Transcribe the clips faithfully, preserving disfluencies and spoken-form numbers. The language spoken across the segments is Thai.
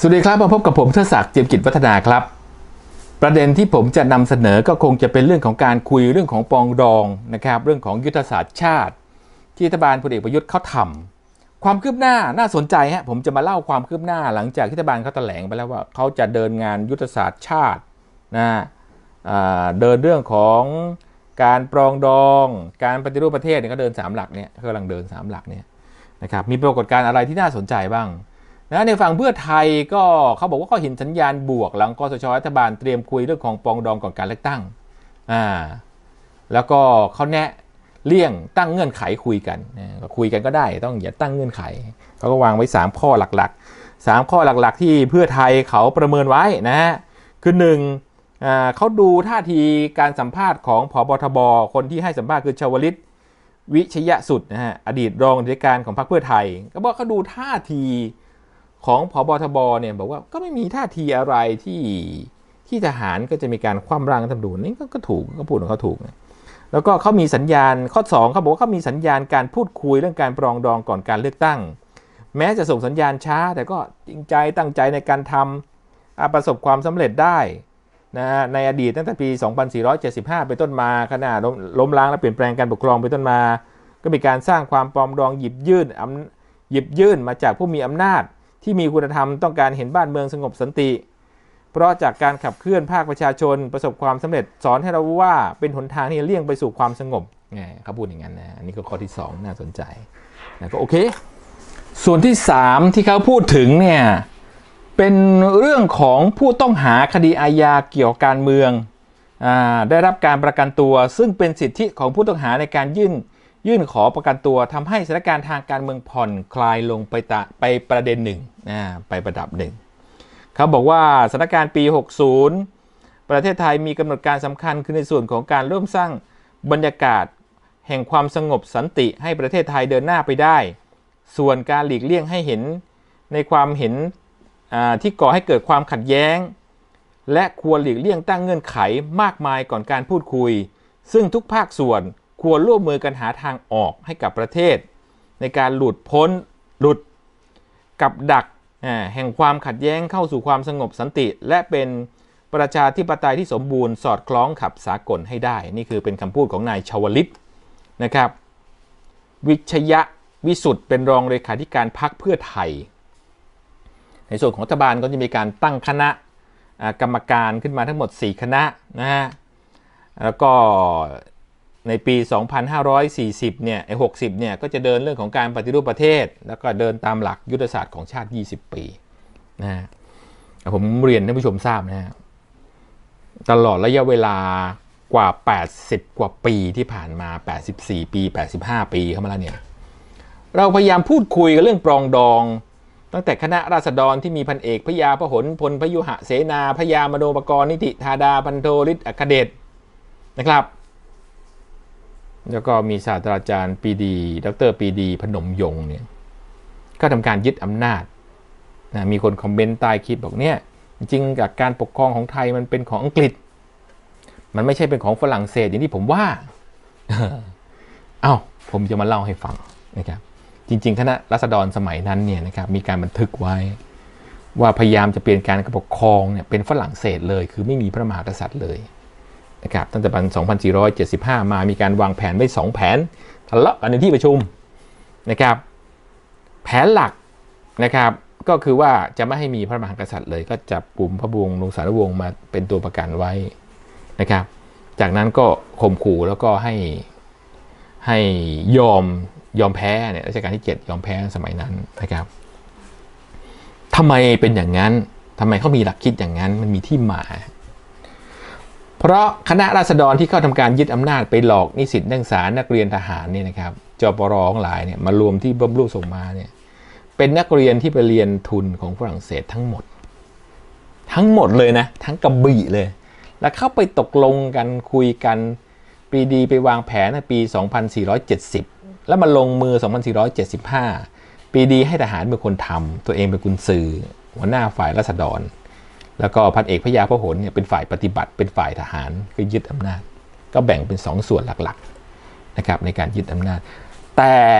สวัสดีครับมาพบกับผมเทิดศักดิ์เจียมกิจวัฒนาครับประเด็นที่ผมจะนำเสนอก็คงจะเป็นเรื่องของการคุยเรื่องของปองดองนะครับเรื่องของยุทธศาสตร์ชาติที่รัฐบาลพลเอกประยุทธ์เขาทำความคืบหน้าน่าสนใจฮะผมจะมาเล่าความคืบหน้าหลังจากที่รัฐบาลเขาแถลงไปแล้วว่าเขาจะเดินงานยุทธศาสตร์ชาตินะเดินเรื่องของการปรองดองการปฏิรูปประเทศเนี่ยเขาเดินสามหลักเนี่ยเขากำลังเดินสามหลักเนี่ยนะครับมีปรากฏการณ์อะไรที่น่าสนใจบ้างนะในฝั่งเพื่อไทยก็เขาบอกว่าเขาเห็นสัญญาณบวกหลังกสชรัฐบาลเตรียมคุยเรื่องของปองดองก่อนการเลือกตั้งอ่าแล้วก็เขาแนะเลี่ยงตั้งเงื่อนไขคุยกันนะคุยกันก็ได้ต้องอย่าตั้งเงื่อนไขเขาก็วางไว้สามข้อหลักๆสามข้อหลักๆที่เพื่อไทยเขาประเมินไว้นะฮะคือหนึ่งอ่าเขาดูท่าทีการสัมภาษณ์ของผบทบคนที่ให้สัมภาษณ์คือชวลิตวิชยสุดนะฮะอดีตรองเลขาธิการของพรรคเพื่อไทยก็บอกเขาดูท่าทีของผบทบเนี่ยบอกว่าก็ไม่มีท่าทีอะไรที่ที่ทหารก็จะมีการคว่ำร่างรัฐธรรมนูญนี่ก็ถูกก็พูดของเขาถูกนะแล้วก็เขามีสัญญาณข้อสองเขาบอกว่าเขามีสัญญาณการพูดคุยเรื่องการปรองดองก่อนการเลือกตั้งแม้จะส่งสัญญาณช้าแต่ก็จริงใจตั้งใจในการทำประสบความสำเร็จได้นะในอดีตตั้งแต่ปีสองพันสี่ร้อยเจ็ดสิบห้าเป็นต้นมาขณะล้มล้างและเปลี่ยนแปลงการปกครองเป็นต้นมาก็มีการสร้างความปรองดองหยิบยื่นหยิบยื่นมาจากผู้มีอำนาจที่มีคุณธรรมต้องการเห็นบ้านเมืองสงบสันติเพราะจากการขับเคลื่อนภาคประชาชนประสบความสำเร็จสอนให้เรารู้ว่าเป็นหนทางที่จะเลี่ยงไปสู่ความสงบไงเขาพูดอย่างนั้นนะอันนี้ก็ข้อที่สองน่าสนใจนะก็โอเคส่วนที่สามที่เขาพูดถึงเนี่ยเป็นเรื่องของผู้ต้องหาคดีอาญาเกี่ยวกับการเมืองอ่าได้รับการประกันตัวซึ่งเป็นสิทธิของผู้ต้องหาในการยื่นยื่นขอประกันตัวทำให้สถานการณ์ทางการเมืองผ่อนคลายลงไปตะไปประเด็นหนึ่งนะไประดับหนึ่งเขาบอกว่าสถานการณ์ปีหกสิบประเทศไทยมีกำหนดการสำคัญคือในส่วนของการเริ่มสร้างบรรยากาศแห่งความสงบสันติให้ประเทศไทยเดินหน้าไปได้ส่วนการหลีกเลี่ยงให้เห็นในความเห็นที่ก่อให้เกิดความขัดแย้งและควรหลีกเลี่ยงตั้งเงื่อนไขมากมายก่อนการพูดคุยซึ่งทุกภาคส่วนควรร่วมมือกันหาทางออกให้กับประเทศในการหลุดพ้นหลุดกับดักแห่งความขัดแย้งเข้าสู่ความสงบสันติและเป็นประชาธิปไตยที่สมบูรณ์สอดคล้องกับสากลให้ได้นี่คือเป็นคำพูดของนายชวลิตนะครับวิชยะวิสุทธ์เป็นรองเลขาธิการพรรคเพื่อไทยในส่วนของรัฐบาลก็จะมีการตั้งคณะกรรมการขึ้นมาทั้งหมดสี่คณะนะฮะแล้วก็ในปีสองพันห้าร้อยสี่สิบเนี่ยไอ้หกสิบเนี่ยก็จะเดินเรื่องของการปฏิรูปประเทศแล้วก็เดินตามหลักยุทธศาสตร์ของชาติยี่สิบปีนะฮะผมเรียนท่านผู้ชมทราบนะฮะตลอดระยะเวลากว่าแปดสิบกว่าปีที่ผ่านมาแปดสิบสี่ปีแปดสิบห้าปีเข้ามาแล้วเนี่ยเราพยายามพูดคุยกันเรื่องปรองดองตั้งแต่คณะราษฎรที่มีพันเอกพยาพหลพลพยุหเสนาพยามโนปกรณ์นิติธาดาพันโทฤทธิ์อัคเดชนะครับแล้วก็มีศาสตราจารย์ปรีดีดรปรีดีพนมยงค์เนี่ยก็ทำการยึดอำนาจนะมีคนคอมเมนต์ใต้คลิปบอกเนี่ยจริงๆกับการปกครองของไทยมันเป็นของอังกฤษมันไม่ใช่เป็นของฝรั่งเศสอย่างที่ผมว่าเอ้าผมจะมาเล่าให้ฟังนะครับจริงๆคณะราษฎรสมัยนั้นเนี่ยนะครับมีการบันทึกไว้ว่าพยายามจะเปลี่ยนการปกครองเนี่ยเป็นฝรั่งเศสเลยคือไม่มีพระมหากษัตริย์เลยนะครับตั้งแต่ปีสองพันสี่ร้อยเจ็ดสิบห้ามามีการวางแผนไว้สองแผนทะเลาะกันในที่ประชุมนะครับแผนหลักนะครับก็คือว่าจะไม่ให้มีพระมหากษัตริย์เลยก็จับกลุ่มพระบวงวงศานุวงศ์มาเป็นตัวประกันไว้นะครับจากนั้นก็ข่มขู่แล้วก็ให้ให้ยอมยอมแพ้เนี่ยรัชกาลที่เจ็ดยอมแพ้สมัยนั้นนะครับทำไมเป็นอย่างนั้นทำไมเขามีหลักคิดอย่างนั้นมันมีที่มาเพราะคณะราษฎรที่เข้าทำการยึดอำนาจไปหลอกนิสิตนักศึกษานักเรียนทหารเนี่ยนะครับจปรทั้งหลายเนี่ยมารวมที่บำรุงส่งมาเนี่ยเป็นนักเรียนที่ไปเรียนทุนของฝรั่งเศสทั้งหมดทั้งหมดเลยนะทั้งกระบี่เลยแล้วเข้าไปตกลงกันคุยกันปรีดีไปวางแผนในปีสองพันสี่ร้อยเจ็ดสิบแล้วมาลงมือสองพันสี่ร้อยเจ็ดสิบห้าปรีดีให้ทหารเป็นคนทำตัวเองเป็นกุญสือหัวหน้าฝ่ายราษฎรแล้วก็พันเอกพยาพหลเนี่ยเป็นฝ่ายปฏิบัติเป็นฝ่ายทหารก็ยึดอำนาจก็แบ่งเป็นสองส่วนหลักๆนะครับในการยึดอำนาจแต่ต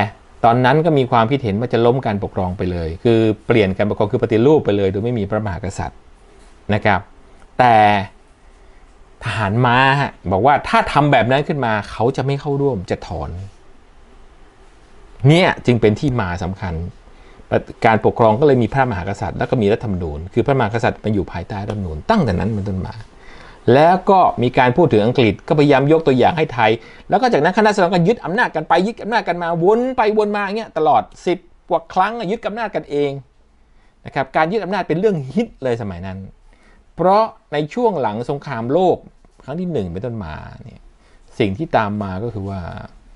ตอนนั้นก็มีความคิดเห็นว่าจะล้มการปกครองไปเลยคือเปลี่ยนการปกครองคือปฏิรูปไปเลยโดยไม่มีพระมหากษัตริย์นะครับแต่ทหารม้าบอกว่าถ้าทำแบบนั้นขึ้นมาเขาจะไม่เข้าร่วมจะถอนเนี่ยจึงเป็นที่มาสำคัญการปกครองก็เลยมีพระมหากษัตริย์แล้วก็มีรัฐธรรมนูญคือพระมหากษัตริย์มันอยู่ภายใต้รัฐธรรมนูญตั้งแต่นั้นเป็นต้นมาแล้วก็มีการพูดถึงอังกฤษก็พยายามยกตัวอย่างให้ไทยแล้วก็จากนั้นคณะราษฎรก็ยึดอำนาจกันไปยึดอำนาจกันมาวนไปวนมาอย่างเงี้ยตลอดสิบกว่าครั้งยึดอำนาจกันเองนะครับการยึดอำนาจเป็นเรื่องฮิตเลยสมัยนั้นเพราะในช่วงหลังสงครามโลกครั้งที่หนึ่งเป็นต้นมาเนี่ยสิ่งที่ตามมาก็คือว่า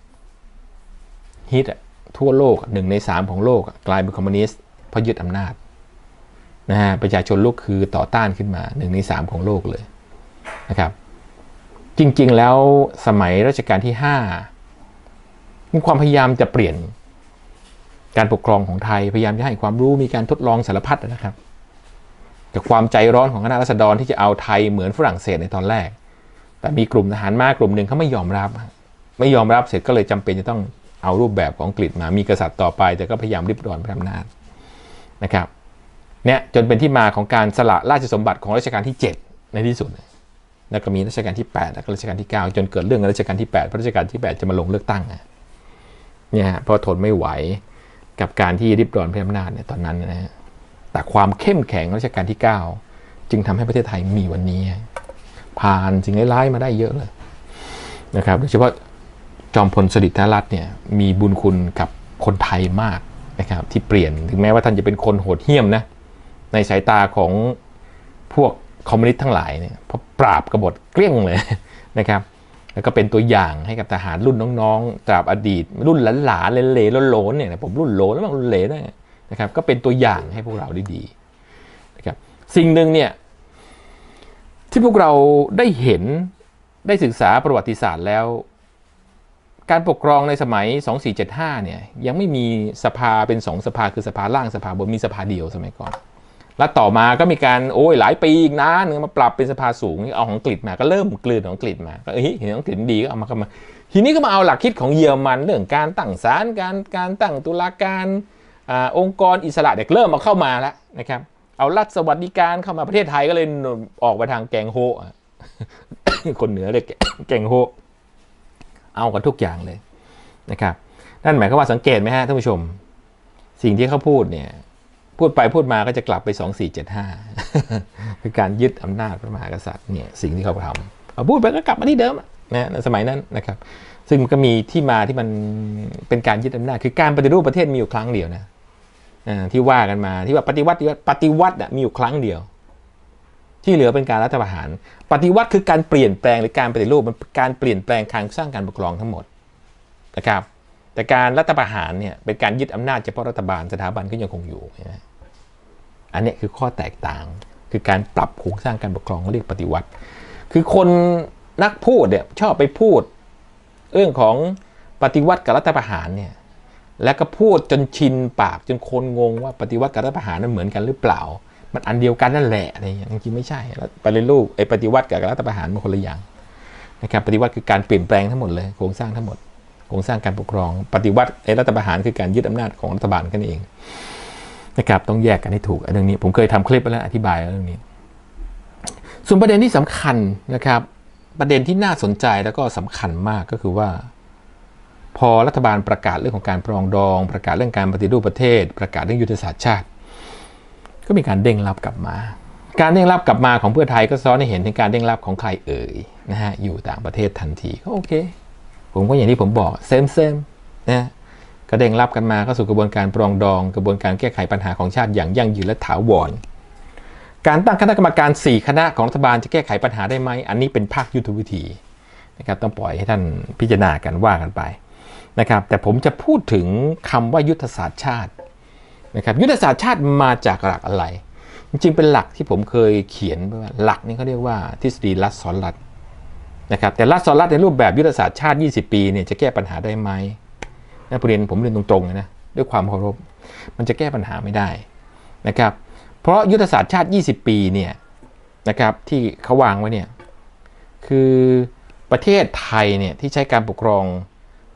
ฮิตทั่วโลกหนึ่งในสามของโลกกลายเป็นคอมมิวนิสต์เพราะยึดอำนาจนะฮะประชาชนลุกคือต่อต้านขึ้นมาหนึ่งในสามของโลกเลยนะครับจริงๆแล้วสมัยรัชกาลที่ห้ามีความพยายามจะเปลี่ยนการปกครองของไทยพยายามจะให้ความรู้มีการทดลองสารพัดนะครับแต่ความใจร้อนของคณะราษฎรที่จะเอาไทยเหมือนฝรั่งเศสในตอนแรกแต่มีกลุ่มทหารม้ากลุ่มหนึ่งเขาไม่ยอมรับไม่ยอมรับเสร็จก็เลยจำเป็นจะต้องเอารูปแบบของอังกฤษมามีกษัตริย์ต่อไปแต่ก็พยายามริบรอนพระอำนาจนะครับเนี่ยจนเป็นที่มาของการสละราชสมบัติของรัชกาลที่เจ็ดในที่สุดแล้วก็มีรัชกาลที่แปดแล้วก็รัชกาลที่เก้าจนเกิดเรื่องรัชกาลที่แปดเพราะรัชกาลที่แปดจะมาลงเลือกตั้งเนี่ยเพราะทนไม่ไหวกับการที่ริบรอนพระอำนาจเนี่ยตอนนั้นนะฮะแต่ความเข้มแข็งรัชกาลที่เก้าจึงทำให้ประเทศไทยมีวันนี้ผ่านสิ่งร้ายๆมาได้เยอะเลยนะครับโดยเฉพาะจอมพลสฤษดิ์รัตน์เนี่ยมีบุญคุณกับคนไทยมากนะครับที่เปลี่ยนถึงแม้ว่าท่านจะเป็นคนโหดเหี้ยมนะในสายตาของพวกคอมมิวนิสต์ทั้งหลายเนี่ยเพราะปราบกบฏเกลี้ยงเลยนะครับแล้วก็เป็นตัวอย่างให้กับทหารรุ่นน้องๆตราบอดีตรุ่นหลานๆเหลๆโหลนๆเนี่ยผมรุ่นโหลแล้วบางรุ่นเหลด้วยนะครับก็เป็นตัวอย่างให้พวกเราได้ดีนะครับสิ่งหนึ่งเนี่ยที่พวกเราได้เห็นได้ศึกษาประวัติศาสตร์แล้วการปกครองในสมัยสองสี่เจ็ดห้าเนี่ยยังไม่มีสภาเป็นสองสภาคือสภาล่างสภาบนมีสภาเดียวสมัยก่อนแล้วต่อมาก็มีการโอ้ยหลายปีอีกนะนึงมาปรับเป็นสภาสูงเอาของอังกฤษมาก็เริ่มกลืนของอังกฤษมาก็เฮ้ยเห็นอังกฤษดีก็เอามาเข้ามาทีนี้ก็มาเอาหลักคิดของเยอรมันเรื่องการตั้งศาลการการตั้งตุลาการอ่าองค์กรอิสระเด็กเริ่มมาเข้ามาแล้วนะครับเอารัฐสวัสดิการเข้ามาประเทศไทยก็เลยออกไปทางแกงโฮคนเหนือเรียกแกงโฮเอากันทุกอย่างเลยนะครับนั่นหมายความว่าสังเกตไหมฮะท่านผู้ชมสิ่งที่เขาพูดเนี่ยพูดไปพูดมาก็จะกลับไปสองสี่เจ็ดห้าคือการยึดอำนาจพระมหากษัตริย์เนี่ยสิ่งที่เขาทำเอาพูดไปก็กลับมาที่เดิมนะในสมัยนั้นนะครับซึ่งมันก็มีที่มาที่มันเป็นการยึดอำนาจคือการปฏิรูปประเทศมีอยู่ครั้งเดียวนะที่ว่ากันมาที่ว่าปฏิวัติปฏิวัติมีอยู่ครั้งเดียวที่เหลือเป็นการรัฐประหารปฏิวัติคือการเปลี่ยนแปลงหรือการปฏิรูปมันการเปลี่ยนแปลงการสร้างการปกครองทั้งหมดนะครับแต่การรัฐประหารเนี่ยเป็นการยึดอำนาจเฉพาะรัฐบาลสถาบันก็ยังคงอยู่นะอันนี้คือข้อแตกต่างคือการปรับโครงสร้างการปกครองเรียกปฏิวัติคือคนนักพูดเนี่ยชอบไปพูดเรื่องของปฏิวัติกับรัฐประหารเนี่ยแล้วก็พูดจนชินปากจนคนงงว่าปฏิวัติกับรัฐประหารนั้นเหมือนกันหรือเปล่ามันอันเดียวกันนั่นแหละอะไรอย่างเงี้ยจริงๆไม่ใช่ปฏิรูปไอ้ปฏิวัติกับรัฐประหารมันคนละอย่างนะครับปฏิวัติคือการเปลี่ยนแปลงทั้งหมดเลยโครงสร้างทั้งหมดโครงสร้างการปกครองปฏิวัติไอ้รัฐประหารคือการยึดอำนาจของรัฐบาลกันเองนะครับต้องแยกกันให้ถูกเรื่องนี้ผมเคยทำคลิปไปแล้วอธิบายเรื่องนี้ส่วนประเด็นที่สำคัญนะครับประเด็นที่น่าสนใจแล้วก็สำคัญมากก็คือว่าพอรัฐบาลประกาศเรื่องของการปรองดองประกาศเรื่องการปฏิรูปประเทศประกาศเรื่องยุทธศาสตร์ชาติก็มีการเด้งรับกลับมาการเด้งรับกลับมาของเพื่อไทยก็ซ้อนให้เห็นถึงการเด้งรับของใครเอ่ยนะฮะอยู่ต่างประเทศทันทีก็โอเคผมก็อย่างที่ผมบอกเซมเซมนะก็เด้งรับกันมาเข้าสู่กระบวนการปรองดองกระบวนการแก้ไขปัญหาของชาติอย่างยั่งยืนและถาวรการตั้งคณะกรรมการสี่คณะของรัฐบาลจะแก้ไขปัญหาได้ไหมอันนี้เป็นภาคยุทธวิธีนะครับต้องปล่อยให้ท่านพิจารณากันว่ากันไปนะครับแต่ผมจะพูดถึงคำว่ายุทธศาสตร์ชาตินะครับยุทธศาสตร์ชาติมาจากหลักอะไรจริงๆเป็นหลักที่ผมเคยเขียนว่าหลักนี้เขาเรียกว่าทฤษฎีรัฐซ้อนรัฐนะครับแต่รัฐซ้อนรัฐในรูปแบบยุทธศาสตร์ชาติยี่สิบปีเนี่ยจะแก้ปัญหาได้ไหมนะประเด็นผมเรียนตรงๆเลยนะด้วยความเคารพมันจะแก้ปัญหาไม่ได้นะครับเพราะยุทธศาสตร์ชาติยี่สิบปีเนี่ยนะครับที่เขาวางไว้เนี่ยคือประเทศไทยเนี่ยที่ใช้การปกครอง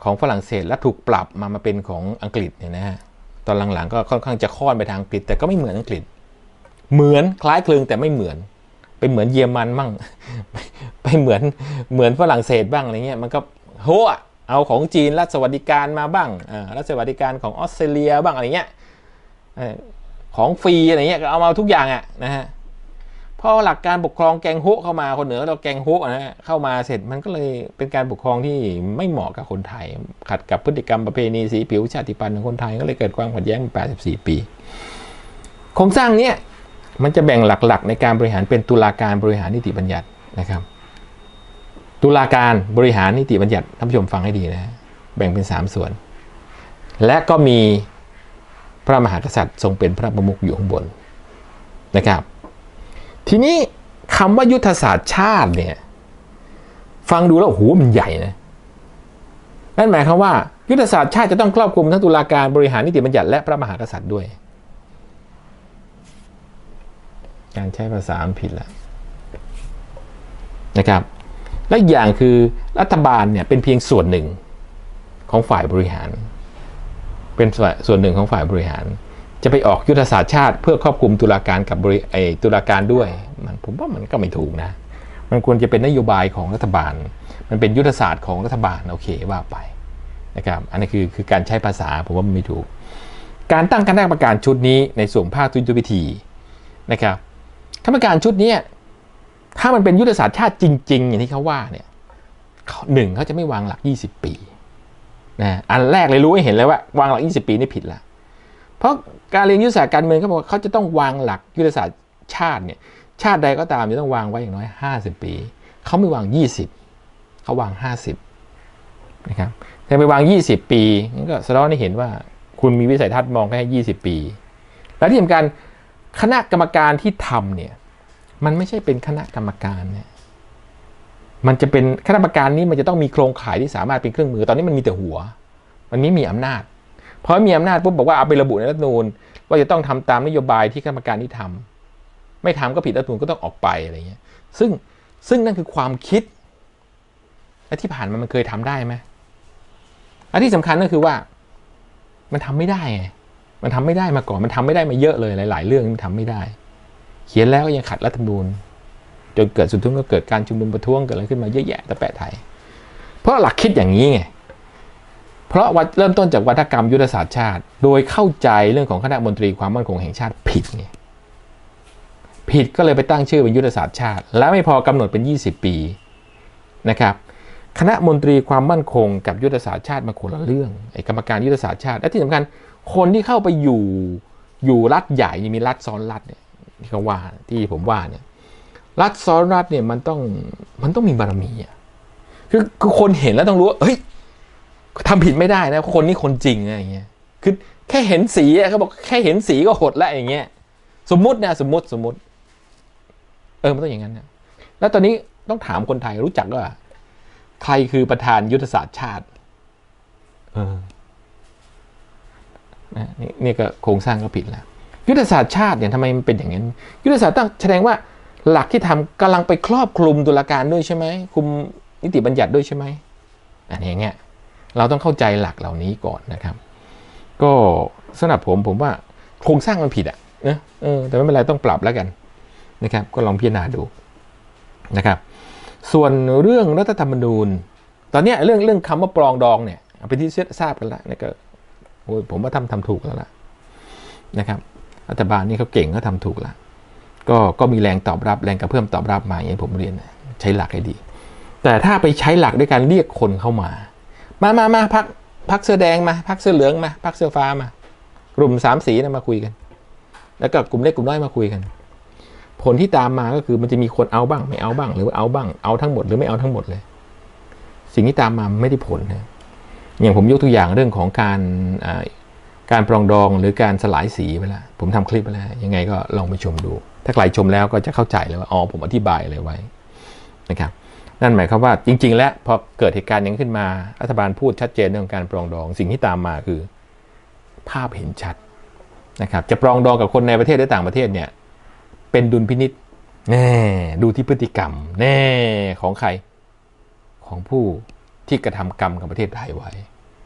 ของฝรั่งเศสและถูกปรับมามาเป็นของอังกฤษเนี่ยนะฮะตอนหลังๆก็ค่อนข้างจะค่อนไปทางอังกฤษแต่ก็ไม่เหมือนอังกฤษเหมือนคล้ายคลึงแต่ไม่เหมือนไปเหมือนเยอรมันบ้างไปเหมือนเหมือนฝรั่งเศสบ้างอะไรเงี้ยมันก็โหเอาของจีนรัฐสวัสดิการมาบ้างรัฐสวัสดิการของออสเตรเลียบ้างอะไรเงี้ยของฟรีอะไรเงี้ยก็เอามาทุกอย่างอ่ะนะฮะพอหลักการปกครองแกงโฮเข้ามาคนเหนือเราแกงโฮนะฮะเข้ามาเสร็จมันก็เลยเป็นการปกครองที่ไม่เหมาะกับคนไทยขัดกับพฤติกรรมประเพณีสีผิวชาติพันธุ์ของคนไทยก็เลยเกิดความขัดแย้งมาแปดสิบสี่ปีโครงสร้างเนี้ยมันจะแบ่งหลักๆในการบริหารเป็นตุลาการบริหารนิติบัญญัตินะครับตุลาการบริหารนิติบัญญัติท่านผู้ชมฟังให้ดีนะแบ่งเป็นสามส่วนและก็มีพระมหากษัตริย์ทรงเป็นพระประมุขอยู่ข้างบนนะครับทีนี้คำว่ายุทธศาสตร์ชาติเนี่ยฟังดูแล้วโอ้โหมันใหญ่นะนั่นหมายความว่ายุทธศาสตร์ชาติจะต้องครอบคลุมทั้งตุลาการบริหารนิติบัญญัติและพระมหากษัตริย์ด้วยการใช้ภาษาผิดแล้วนะครับและอีกอย่างคือรัฐบาลเนี่ยเป็นเพียงส่วนหนึ่งของฝ่ายบริหารเป็นส่วนหนึ่งของฝ่ายบริหารจะไปออกยุทธศาสตร์ชาติเพื่อครอบคลุมตุลาการกับบริไอตุลาการด้วยมันผมว่ามันก็ไม่ถูกนะมันควรจะเป็นนโยบายของรัฐบาลมันเป็นยุทธศาสตร์ของรัฐบาลโอเคว่าไปนะครับอันนี้คือคือการใช้ภาษาผมว่ามันไม่ถูกการตั้งคณะกรรมการชุดนี้ในส่วนภาคทุนยุทธวิธีนะครับคณะกรรมการชุดนี้ถ้ามันเป็นยุทธศาสตร์ชาติจริงๆอย่างที่เขาว่าเนี่ยหนึ่งเขาจะไม่วางหลักยี่สิบปีนะอันแรกเลยรู้ให้เห็นเลยว่าวางหลักยี่สิบปีนี่ผิดละเพราะการเรียนยุทธศาสตร์การเมืองเขาบอกว่าเขาจะต้องวางหลักยุทธศาสตร์ชาติเนี่ยชาติใดก็ตามจะต้องวางไว้อย่างน้อยห้าสิบปีเขาไม่วางยี่สิบเขาวางห้าสิบนะครับแต่ไปวางยี่สิบปีนั่นก็แสดงให้เห็นว่าคุณมีวิสัยทัศน์มองแค่ยี่สิบปีและที่สำคัญคณะกรรมการที่ทำเนี่ยมันไม่ใช่เป็นคณะกรรมการเนี่ยมันจะเป็นคณะกรรมการนี้มันจะต้องมีโครงข่ายที่สามารถเป็นเครื่องมือตอนนี้มันมีแต่หัวมันไม่มีอำนาจพอมีอำนาจปุ๊บบอกว่าเอาไประบุในรัฐธรรมนูญว่าจะต้องทำตามนโยบายที่คณะกรรมการที่ทำไม่ทำก็ผิดรัฐธรรมนูญก็ต้องออกไปอะไรเงี้ยซึ่งซึ่งนั่นคือความคิดและที่ผ่านมามันเคยทำได้ไหมอันที่สำคัญก็คือว่ามันทำไม่ได้ไงมันทำไม่ได้มาก่อนมันทำไม่ได้มาเยอะเลยหลายๆเรื่องมันทำไม่ได้เขียนแล้วก็ยังขัดรัฐธรรมนูญจนเกิดสุดท้ายก็เกิดการชุมนุมประท้วงเกิดอะไรขึ้นมาเยอะแยะแต่แปะไทยเพราะหลักคิดอย่างนี้ไงเพราะว่าเริ่มต้นจากวัฒกรรมยุทธศาสตร์ชาติโดยเข้าใจเรื่องของคณะมนตรีความมั่นคงแห่งชาติผิดไงผิดก็เลยไปตั้งชื่อเป็นยุทธศาสตร์ชาติแล้วไม่พอกำหนดเป็นยี่สิบปีนะครับคณะมนตรีความมั่นคงกับยุทธศาสตร์ชาติมาคนละเรื่องไอ้กรรมการยุทธศาสตร์ชาติและที่สำคัญคนที่เข้าไปอยู่อยู่รัฐใหญ่มีรัฐซ้อนรัฐเนี่ยที่เขาว่าที่ผมว่าเนี่ยรัฐซ้อนรัฐเนี่ยมันต้องมันต้องมีบารมีอ่ะคือคือคนเห็นแล้วต้องรู้ว่าเฮ้ยทำผิดไม่ได้นะคนนี้คนจริงอะไรเงี้ยคือแค่เห็นสีเขาบอกแค่เห็นสีก็หดแล้วอย่างเงี้ยสมมุตินะสมมุติสมมุติเออมันต้องอย่างนั้นนะแล้วตอนนี้ต้องถามคนไทยรู้จักว่าใครคือประธานยุทธศาสตร์ชาติเออนี่นี่ก็โครงสร้างก็ผิดแล้วยุทธศาสตร์ชาติเนี่ยทำไมมันเป็นอย่างนั้นยุทธศาสตร์ต้องแสดงว่าหลักที่ทำกำลังไปครอบคลุมตุลาการด้วยใช่ไหมคุมนิติบัญญัติด้วยใช่ไหมอันนี้เงี้ยเราต้องเข้าใจหลักเหล่านี้ก่อนนะครับก็สำหรับผมผมว่าโครงสร้างมันผิดอ่ะนะเออแต่ไม่เป็นไรต้องปรับแล้วกันนะครับก็ลองพิจารณาดูนะครับส่วนเรื่องรัฐธรรมนูญตอนนี้เรื่องเรื่องคำว่าปรองดองเนี่ยเป็นที่ทราบกันแล้วนี่ก็โอ้ยผมว่าทำทำถูกแล้วล่ะนะครับรัฐบาลนี่เขาเก่งเขาทำถูกแล้วก็ก็มีแรงตอบรับแรงกระเพื่อมตอบรับมาอย่างที่ผมเรียนใช้หลักให้ดีแต่ถ้าไปใช้หลักด้วยการเรียกคนเข้ามามามามาพักพักเสื้อแดงมาพักเสื้อเหลืองมาพักเสื้อฟ้ามากลุ่มสามสีนะมาคุยกันแล้วก็กลุ่มเล็กกลุ่มน้อยมาคุยกันผลที่ตามมาก็คือมันจะมีคนเอาบ้างไม่เอาบ้างหรือว่าเอาบ้างเอาทั้งหมดหรือไม่เอาทั้งหมดเลยสิ่งที่ตามมาไม่ได้ผลนะอย่างผมยกตัวอย่างเรื่องของการการปรองดองหรือการสลายสีไปแล้วผมทำคลิปไปแล้วยังไงก็ลองไปชมดูถ้าใครชมแล้วก็จะเข้าใจเลยว่าอ๋อผมอธิบายอะไรไว้นะครับนั่นหมายความว่าจริงๆแล้วพอเกิดเหตุการณ์อย่างขึ้นมารัฐบาลพูดชัดเจนเรื่องการปรองดองสิ่งที่ตามมาคือภาพเห็นชัดนะครับจะปรองดองกับคนในประเทศหรือต่างประเทศเนี่ยเป็นดุลพินิจแน่ดูที่พฤติกรรมแน่ของใครของผู้ที่กระทำกรรมกับประเทศไทยไว้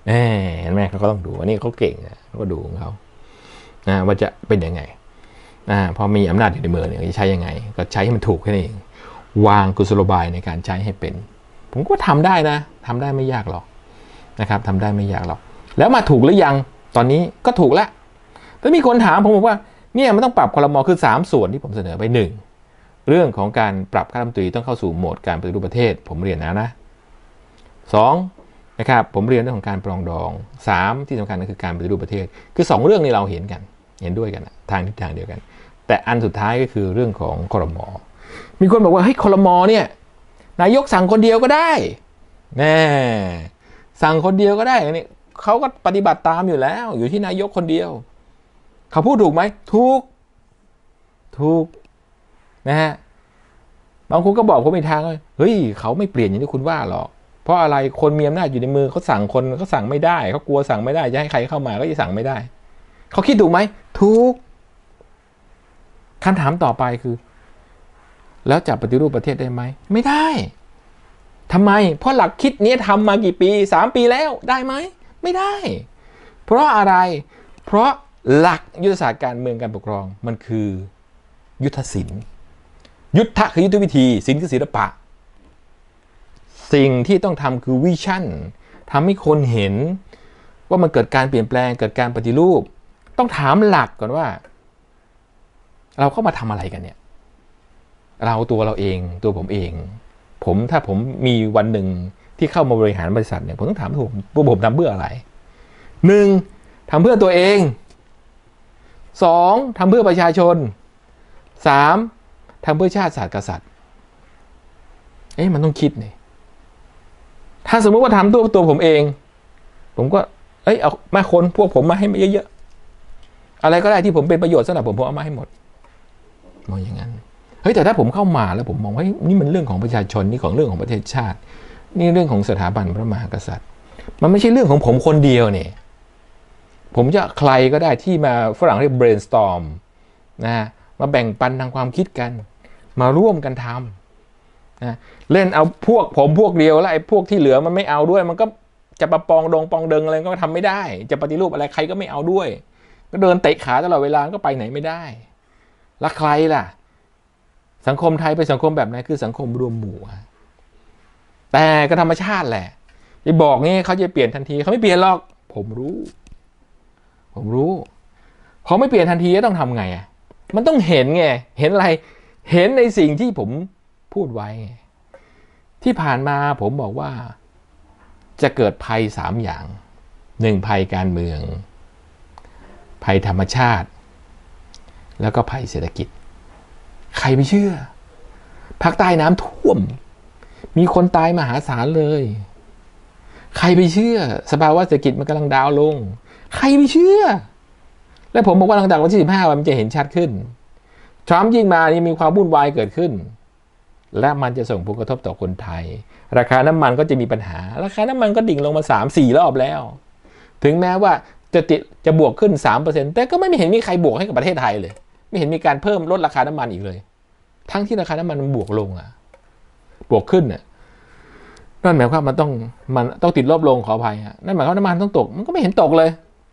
เห็นไหมเขาก็ต้องดูอันนี้เขาเก่งเขาก็ดูของเขานะว่าจะเป็นยังไงนะพอมีอำนาจอยู่ในมือเนี่ยจะใช้ยังไงก็ใช้ให้มันถูกแค่นั้นเองวางกุศโลบายในการใช้ให้เป็นผมก็ทำได้นะทำได้ไม่ยากหรอกนะครับทำได้ไม่ยากหรอกแล้วมาถูกหรือยังตอนนี้ก็ถูกแล้วแต่มีคนถามผมบอกว่าเนี่ยมันต้องปรับครม.คือสามส่วนที่ผมเสนอไปหนึ่งเรื่องของการปรับคณะรัฐมนตรีต้องเข้าสู่โหมดการปฏิรูปประเทศผมเรียนแล้วนะสองนะครับผมเรียนเรื่องของการปรองดองสามที่สำคัญก็คือการปฏิรูปประเทศคือสองเรื่องนี้เราเห็นกันเห็นด้วยกันทางทิศทางเดียวกันแต่อันสุดท้ายก็คือเรื่องของครม.มีคนบอกว่าเฮ้ยครม.เนี่ยนายกสั่งคนเดียวก็ได้แน่สั่งคนเดียวก็ได้นี่เขาก็ปฏิบัติตามอยู่แล้วอยู่ที่นายกคนเดียวเขาพูดถูกไหมถูกถูกนะฮะบางคนก็บอกผมอีกทางเลยเฮ้ยเขาไม่เปลี่ยนอย่างที่คุณว่าหรอกเพราะอะไรคนมีอำนาจอยู่ในมือเขาสั่งคนเขาสั่งไม่ได้เขากลัวสั่งไม่ได้จะให้ใครเข้ามาก็จะสั่งไม่ได้เขาคิดถูกไหมถูกคำถามต่อไปคือแล้วจะปฏิรูปประเทศได้ไหมไม่ได้ทำไมเพราะหลักคิดนี้ทำมากี่ปีสามปีแล้วได้ไหมไม่ได้เพราะอะไรเพราะหลักยุทธศาสตร์การเมืองการปกครองมันคือยุทธศิลป์ยุทธะคือยุทธวิธีศิลป์คือศิลปะสิ่งที่ต้องทำคือวิชั่นทำให้คนเห็นว่ามันเกิดการเปลี่ยนแปลงเกิดการปฏิรูปต้องถามหลักก่อนว่าเราเข้ามาทำอะไรกันเนี่ยเราตัวเราเองตัวผมเองผมถ้าผมมีวันหนึ่งที่เข้ามาบริหารบริษัทเนี่ยผมต้องถามว่าผมผมทำเพื่ออะไรหนึ่งทำเพื่อตัวเองสองทำเพื่อประชาชนสามทำเพื่อชาติศาสตร์กษัตริย์เอ๊ะมันต้องคิดเนี่ยถ้าสมมติว่าทำตัวตัวผมเองผมก็เอ้ยเอามาคนพวกผมมาให้เยอะๆอะไรก็ได้ที่ผมเป็นประโยชน์สำหรับผมผมเอามาให้หมดมองอย่างนั้นเฮ้ยแต่ถ้าผมเข้ามาแล้วผมมองว่านี่มันเรื่องของประชาชนนี่ของเรื่องของประเทศชาตินี่เรื่องของสถาบันพระมหากษัตริย์มันไม่ใช่เรื่องของผมคนเดียวเนี่ยผมจะใครก็ได้ที่มาฝรั่งเรียก brainstorm นะมาแบ่งปันทางความคิดกันมาร่วมกันทำนะเล่นเอาพวกผมพวกเดียวแล้วไอ้พวกที่เหลือมันไม่เอาด้วยมันก็จะประปองดงปองเดิงอะไรก็ทำไม่ได้จะปฏิรูปอะไรใครก็ไม่เอาด้วยก็เดินเตะขาตลอดเวลาก็ไปไหนไม่ได้แล้วใครล่ะสังคมไทยเป็นสังคมแบบไหนคือสังคมรวมหมู่แต่ก็ธรรมชาติแหละจะบอกงี้เขาจะเปลี่ยนทันทีเขาไม่เปลี่ยนหรอกผมรู้ผมรู้พอไม่เปลี่ยนทันทีก็ต้องทำไงอ่ะมันต้องเห็นไงเห็นอะไรเห็นในสิ่งที่ผมพูดไว้ที่ผ่านมาผมบอกว่าจะเกิดภัยสามอย่างหนึ่งภัยการเมืองภัยธรรมชาติแล้วก็ภัยเศรษฐกิจใครไม่เชื่อภาคใต้น้ำท่วมมีคนตายมหาศาลเลยใครไปเชื่อสภาวะเศรษฐกิจมันกำลังดาวลงใครไปเชื่อและผมบอกว่าหลังจากวันที่สิบห้ามันจะเห็นชัดขึ้นทรัมป์ยิ่งมานี่มีความวุ่นวายเกิดขึ้นและมันจะส่งผลกระทบต่อคนไทยราคาน้ำมันก็จะมีปัญหาราคาน้ำมันก็ดิ่งลงมา สามสี่ รอบแล้วถึงแม้ว่าจะติดจะบวกขึ้น สามเปอร์เซ็นต์ แต่ก็ไม่เห็นมีใครบวกให้กับประเทศไทยเลยไม่เห็นมีการเพิ่มลดราคาน้ำมันอีกเลยทั้งที่ราคาน้ำมันมันบวกลงอ่ะบวกขึ้นน่ะนั่นหมายความมันต้องมันต้องติดลบลงขออภัยฮะนั่นหมายความน้ำมันต้องตกมันก็ไม่เห็นตกเลย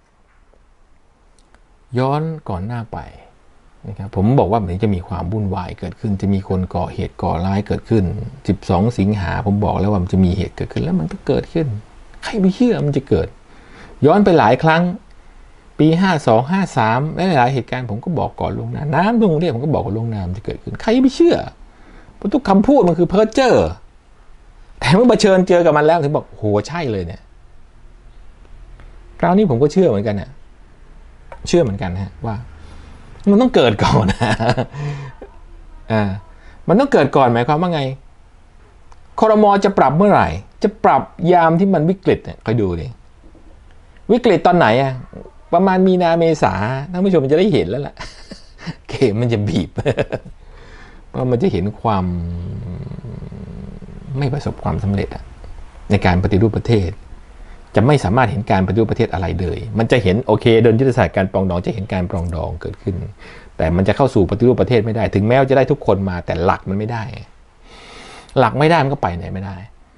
ย้อนก่อนหน้าไปนะครับผมบอกว่ามันจะมีความวุ่นวายเกิดขึ้นจะมีคนก่อเหตุก่อร้ายเกิดขึ้นสิบสองสิงหาผมบอกแล้วว่ามันจะมีเหตุเกิดขึ้นแล้วมันก็เกิดขึ้นใครไม่เชื่อมันจะเกิดย้อนไปหลายครั้งปีห้าสอง ห้าสามและหลายเหตุการณ์ผมก็บอกก่อนล่วงหน้าน้ำท่วมกรุงเทพผมก็บอกก่อนล่วงหน้ามันจะเกิดขึ้นใครไม่เชื่อเพราะทุกคำพูดมันคือเพ้อเจ้อแต่เมื่อเผชิญเจอกับมันแล้วถึงบอกโหใช่เลยเนี่ยคราวนี้ผมก็เชื่อเหมือนกันนะเชื่อเหมือนกันฮะว่ามันต้องเกิดก่อนนะอ่ามันต้องเกิดก่อนหมายความว่าไงครม.จะปรับเมื่อไหร่จะปรับยามที่มันวิกฤตเนี่ยคอยดูดิวิกฤตตอนไหนอ่ะประมาณมีนาเมษาท่านผู้ชมมันจะได้เห็นแล้วล่ะเกมมันจะบีบเพราะมันจะเห็นความไม่ประสบความสำเร็จในการปฏิรูปประเทศจะไม่สามารถเห็นการปฏิรูปประเทศอะไรเลยมันจะเห็นโอเคเดินยุทธศาสตร์การปรองดองจะเห็นการปรองดองเกิดขึ้นแต่มันจะเข้าสู่ปฏิรูปประเทศไม่ได้ถึงแม้ว่าจะได้ทุกคนมาแต่หลักมันไม่ได้หลักไม่ได้มันก็ไปไหนไม่ได้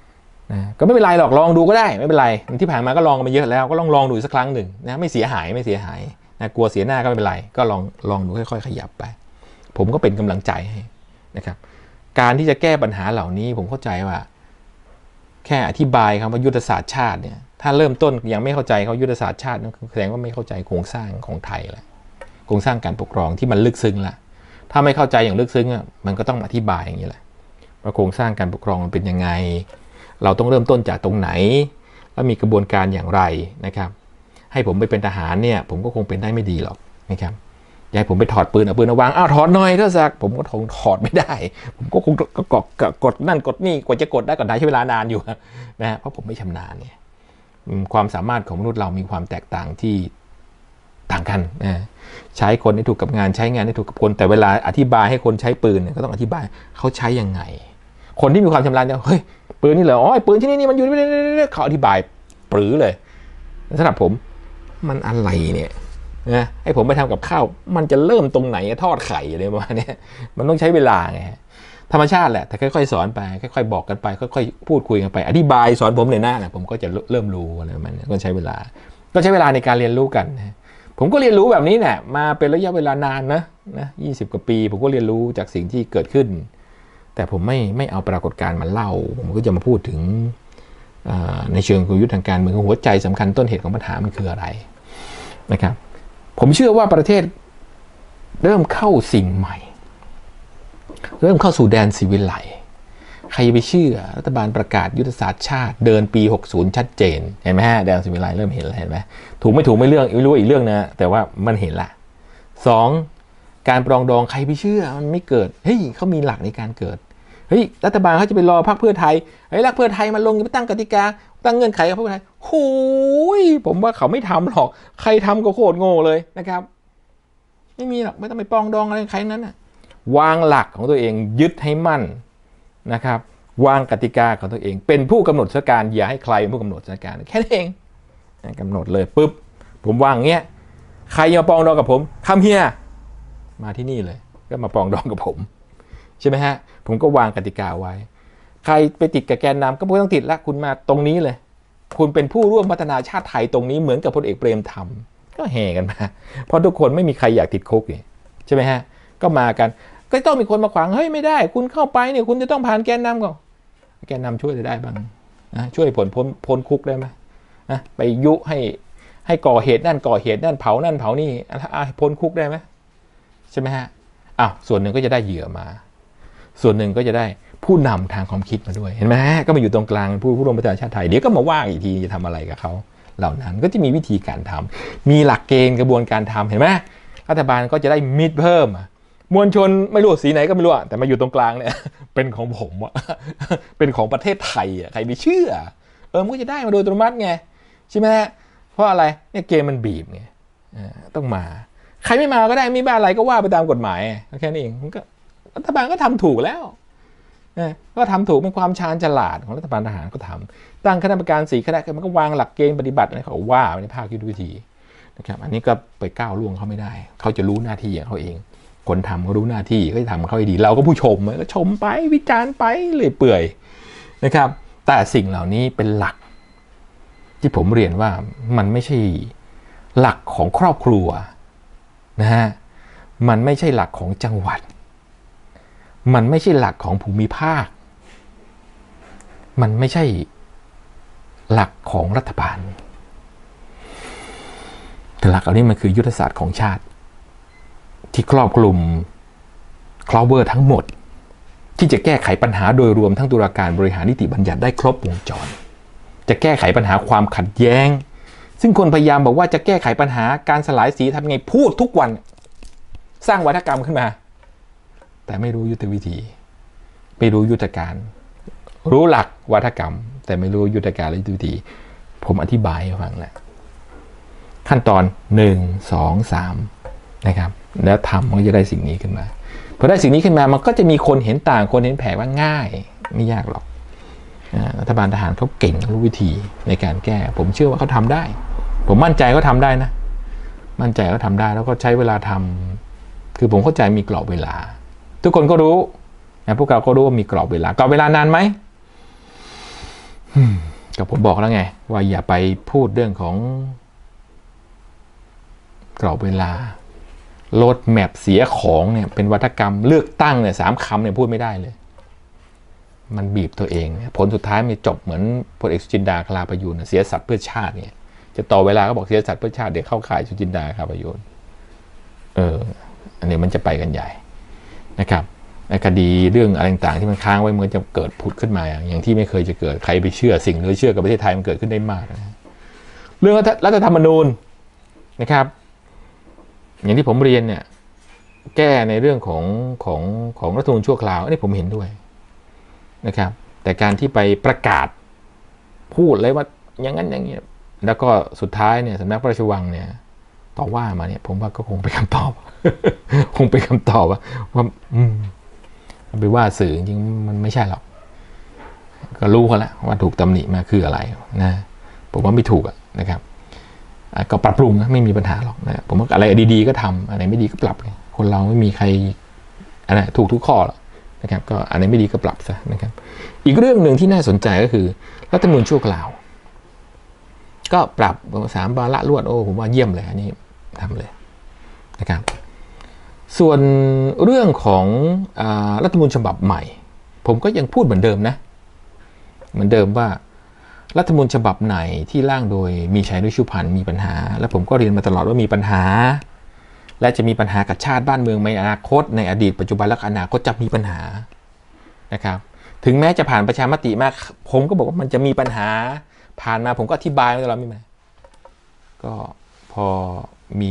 นะก็ไม่เป็นไรหรอกลองดูก็ได้ไม่เป็นไรที่ผ่านมาก็ลองมาเยอะแล้วก็ลองลองดูสักครั้งหนึ่งนะไม่เสียหายไม่เสียหายนะกลัวเสียหน้าก็ไม่เป็นไรก็ลองลองดูค่อยๆขยับไปผมก็เป็นกำลังใจให้นะครับการที่จะแก้ปัญหาเหล่านี้ผมเข้าใจว่าแค่อธิบายคำว่ายุทธศาสตร์ชาติเนี่ยถ้าเริ่มต้นยังไม่เข้าใจเขายุทธศาสตร์ชาตินั่นแสดงว่าไม่เข้าใจโครงสร้างของไทยแล้วโครงสร้างการปกครองที่มันลึกซึ้งละถ้าไม่เข้าใจอย่างลึกซึ้งอ่ะมันก็ต้องอธิบายอย่างนี้แหละว่าโครงสร้างการปกครองมันเป็นยังไงเราต้องเริ่มต้นจากตรงไหนแล้วมีกระบวนการอย่างไรนะครับให้ผมไปเป็นทหารเนี่ยผมก็คงเป็นได้ไม่ดีหรอกนะครับอยากให้ผมไปถอดปืนเอาปืนเอาวางอ้าวถอดหน่อยเถอะสักผมก็คงถอดไม่ได้ผมก็คงกดกดนั่นกดนี่กว่าจะกดได้ก็ได้ใช้เวลานานอยู่นะฮะเพราะผมไม่ชำนาญเนี่ยความสามารถของมนุษย์เรามีความแตกต่างที่ต่างกันนะใช้คนให้ถูกกับงานใช้งานให้ถูกกับคนแต่เวลาอธิบายให้คนใช้ปืนเนี่ยก็ต้องอธิบายเขาใช้ยังไงคนที่มีความชำนาญเนี่ยเฮ้ยปืนนี่เหรออ๋อปืนที่นี่นี่มันอยู่นี่เขาอธิบายปรือเลยสำหรับผมมันอะไรเนี่ยนะให้ผมไปทำกับข้าวมันจะเริ่มตรงไหนทอดไข่อะไรประมาณนี้มันต้องใช้เวลาไงธรรมชาติแหละแต่ค่อยๆสอนไปค่อยๆบอกกันไปค่อยๆพูดคุยกันไปอธิบายสอนผมในหน้านะผมก็จะเริ่มรู้อะไรประมาณนี้ก็ใช้เวลาก็ใช้เวลาในการเรียนรู้กันนะผมก็เรียนรู้แบบนี้แหละมาเป็นระยะเวลานานนะนะยี่สิบกว่าปีผมก็เรียนรู้จากสิ่งที่เกิดขึ้นแต่ผมไม่ไม่เอาปรากฏการณ์มาเล่าผมก็จะมาพูดถึงในเชิงกลยุทธ์ทางการเมืองหัวใจสำคัญต้นเหตุของปัญหามันคืออะไรนะครับผมเชื่อว่าประเทศเริ่มเข้าสิ่งใหม่เริ่มเข้าสู่แดนศิวิไลซ์ใครไปเชื่อรัฐบาลประกาศยุทธศาสตร์ชาติเดินปีหกสิบชัดเจนเห็นไหมฮะแดนศิวิไลซ์เริ่มเห็นแล้วเห็นไหมถูกไม่ถูกไม่เรื่องไม่รู้อีกเรื่องนะแต่ว่ามันเห็นละสองการปรองดองใครไปเชื่อมันไม่เกิดเฮ้ยเขามีหลักในการเกิดเฮ้ยรัฐบาลเขาจะไปรอพรรคเพื่อไทยเฮ้ยรัฐเพื่อไทยมาลงไปตั้งกติกาตั้งเงื่อนไขกับเพื่อไทยโอ้ยผมว่าเขาไม่ทำหรอกใครทำก็โคตรโง่เลยนะครับไม่มีหรอกไม่ต้องไปปรองดองอะไรใครนั้นนะวางหลักของตัวเองยึดให้มั่นนะครับวางกติกาของตัวเองเป็นผู้กำหนดสถานการณ์อย่าให้ใครเป็นผู้กำหนดสถานการณ์แค่นั้นเองกำหนดเลยปุ๊บผมวางเงี้ยใครมาปรองดองกับผมคำเฮียมาที่นี่เลยก็มาปรองดองกับผมใช่ไหมฮะผมก็วางกติกาไว้ใครไปติดกับแกนนำก็ไม่ต้องติดละคุณมาตรงนี้เลยคุณเป็นผู้ร่วมพัฒนาชาติไทยตรงนี้เหมือนกับพลเอกเปรมทำก็แห่กันมาเพราะทุกคนไม่มีใครอยากติดคุกนี่ใช่ไหมฮะก็มากันก็ต้องมีคนมาขวางเฮ้ยไม่ได้คุณเข้าไปเนี่ยคุณจะต้องผ่านแกนนำก่อนแกนนำช่วยได้บ้างนะช่วยผลพ้นพ้นคุกได้ไหมนะไปยุให้ให้ก่อเหตุนั่นก่อเหตุนั่นเผานั่นเผานี่พ้นคุกได้ไหมใช่ไหมฮะอ้าวส่วนหนึ่งก็จะได้เหยื่อมาส่วนหนึ่งก็จะได้ผู้นำทางความคิดมาด้วยเห็นไหมก็มาอยู่ตรงกลางผู้ผู้ร่วมพัฒนาชาติไทยเดี๋ยวก็มาว่าอีกทีจะทำอะไรกับเขาเหล่านั้นก็จะมีวิธีการทำมีหลักเกณฑ์กระบวนการทำเห็นไหมรัฐบาลก็จะได้มิตรเพิ่มมวลชนไม่รู้สีไหนก็ไม่รู้แต่มาอยู่ตรงกลางเนี่ยเป็นของผมอะเป็นของประเทศไทยอะใครไม่เชื่อเออมันก็จะได้มาโดยอัตโนมัติไงใช่ไหมเพราะอะไรเนี่ยเกมมันบีบไงต้องมาใครไม่มาก็ได้ไม่บ้าอะไรก็ว่าไปตามกฎหมายแค่นี้เองมันก็รัฐบาลก็ทำถูกแล้วก็ทำถูกเป็นความชาญฉลาดของรัฐบาลทหารก็ทำตั้งคณะกรรมการสี่คณะมันก็วางหลักเกณฑ์ปฏิบัติอะไรเขาว่าในภาคยุทธวิธีนะครับอันนี้ก็ไปก้าวล่วงเขาไม่ได้เขาจะรู้หน้าที่ของเขาเองคนทำเขารู้หน้าที่เขาจะทำเขาให้ดีเราก็ผู้ชมก็ชมไปวิจารณ์ไปเลยเปื่อยนะครับแต่สิ่งเหล่านี้เป็นหลักที่ผมเรียนว่ามันไม่ใช่หลักของครอบครัวนะฮะมันไม่ใช่หลักของจังหวัดมันไม่ใช่หลักของภูมิภาคมันไม่ใช่หลักของรัฐบาลแต่หลักเหล่านี้มันคือยุทธศาสตร์ของชาติที่ครอบคลุมคลอเวอร์ทั้งหมดที่จะแก้ไขปัญหาโดยรวมทั้งตุลาการบริหารนิติบัญญัติได้ครบวงจรจะแก้ไขปัญหาความขัดแย้งซึ่งคนพยายามบอกว่าจะแก้ไขปัญหาการสลายสีทำยังไงพูดทุกวันสร้างวัฒกรรมขึ้นมาแต่ไม่รู้ยุทธวิธีไม่รู้ยุทธการรู้หลักวัฒกรรมแต่ไม่รู้ยุทธการและยุทธวิธีผมอธิบายให้ฟังแหละขั้นตอนหนึ่ง สอง สามนะครับแล้วทำมันจะได้สิ่งนี้ขึ้นมาพอได้สิ่งนี้ขึ้นมามันก็จะมีคนเห็นต่างคนเห็นแผลว่าง่ายไม่ยากหรอกรัฐบาลทหารเขาเก่งรู้วิธีในการแก้ผมเชื่อว่าเขาทำได้ผมมั่นใจเขาทำได้นะมั่นใจเขาทำได้แล้วก็ใช้เวลาทำคือผมเข้าใจมีกรอบเวลาทุกคนก็รู้นะพวกเราก็รู้ว่ามีกรอบเวลากรอบเวลานานไหมก็ผมบอกแล้วไงว่าอย่าไปพูดเรื่องของกรอบเวลาโรดแมพเสียของเนี่ยเป็นวัฒกรรมเลือกตั้งเนี่ยสามคำเนี่ยพูดไม่ได้เลยมันบีบตัวเองผลสุดท้ายมันจบเหมือนพลเอกสุจินดาคลาประยูรเสียสัตว์เพื่อชาติเนี่ยจะต่อเวลาก็บอกเสียสัตว์เพื่อชาติเดี๋ยวเข้าข่ายสุจินดาคลาประยูรเอออันนี้มันจะไปกันใหญ่นะครับในคดีเรื่องอะไรต่างๆที่มันค้างไว้มันจะเกิดผุดขึ้นมาอย่างที่ไม่เคยจะเกิดใครไปเชื่อสิ่งหรือเชื่อกับประเทศไทยมันเกิดขึ้นได้มากนะเรื่องรัฐธรรมนูญนะครับอย่างที่ผมเรียนเนี่ยแก้ในเรื่องของของของรัฐธรรมนูญชั่วคราวอันนี้ผมเห็นด้วยนะครับแต่การที่ไปประกาศพูดเลยว่าอย่างนั้นอย่างนี้แล้วก็สุดท้ายเนี่ยสำนักพระราชวังเนี่ยต่อว่ามาเนี่ยผมว่าก็คงเป็นคำตอบคงเป็นคำตอบว่าว่าอืมไปว่าสื่อจริงมันไม่ใช่หรอกก็รู้กันแล้วว่าถูกตำหนิมาคืออะไรนะผมว่าไม่ถูกนะครับก็ปรับปรุงนะไม่มีปัญหาหรอกนะผมว่าอะไรดีๆก็ทำอะไรไม่ดีก็ปรับคนเราไม่มีใครอะไรถูกทุกข้อหรอกนะครับก็อันไหนไม่ดีก็ปรับซะนะครับอีกเรื่องหนึ่งที่น่าสนใจก็คือรัฐธรรมนูญชั่วคราวก็ปรับสามวาระรวดโอ้ผมว่าเยี่ยมเลยอันนี้ทำเลยนะครับส่วนเรื่องของรัฐธรรมนูญฉบับใหม่ผมก็ยังพูดเหมือนเดิมนะเหมือนเดิมว่ารัฐธรรมนูญฉบับไหนที่ร่างโดยมีชัยรุชุพันธ์มีปัญหาและผมก็เรียนมาตลอดว่ามีปัญหาและจะมีปัญหากับชาติบ้านเมืองในอนาคตในอดีตปัจจุบันและอนาคตจะมีปัญหานะครับถึงแม้จะผ่านประชามติมากผมก็บอกว่ามันจะมีปัญหาผ่านมาผมก็อธิบายมาตลอดไม่มาก็พอมี